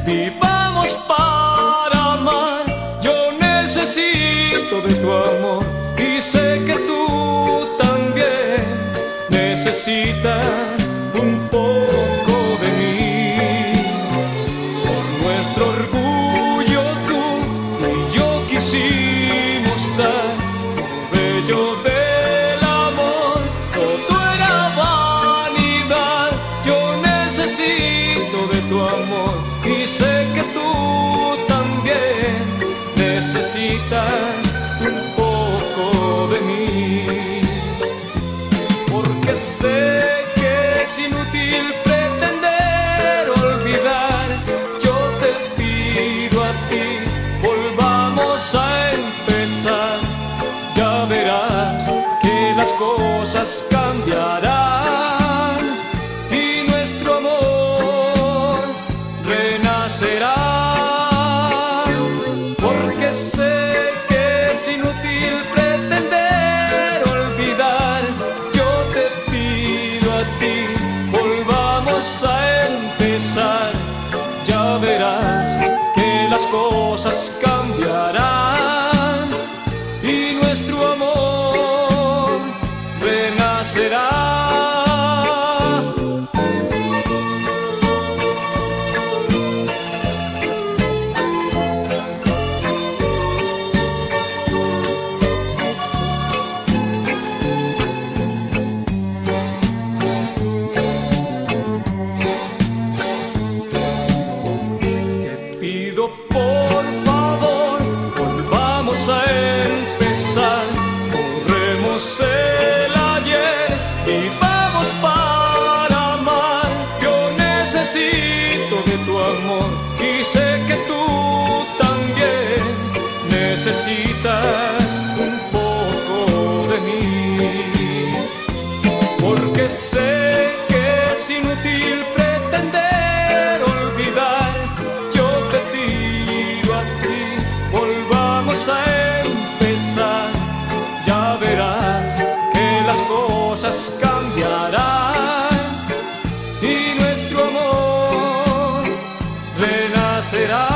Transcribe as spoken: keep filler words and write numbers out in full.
vivamos para amar. Yo necesito de tu amor y sé que tú también necesitas un poco de mí. Por nuestro orgullo tú y yo quisimos dar lo bello del amor, todo era vanidad. Yo necesito de tu amor y sé que tú también necesitas un poco de mí, porque sé que es inútil pretender olvidar. Yo te pido a ti, volvamos a empezar. Ya verás que las cosas cambiarán y nuestro amor renacerá. Porque sé que es inútil pretender olvidar. Yo te pido a ti, volvamos a empezar. Ya verás que las cosas cambiarán y nuestro amor renacerá. Por favor, volvamos a empezar. Borremos el ayer y vamos para amar. Yo necesito de tu amor y sé que tú también necesitas un poco de mí, porque sé que es inútil pretender olvidar. A empezar, ya verás que las cosas cambiarán y nuestro amor renacerá.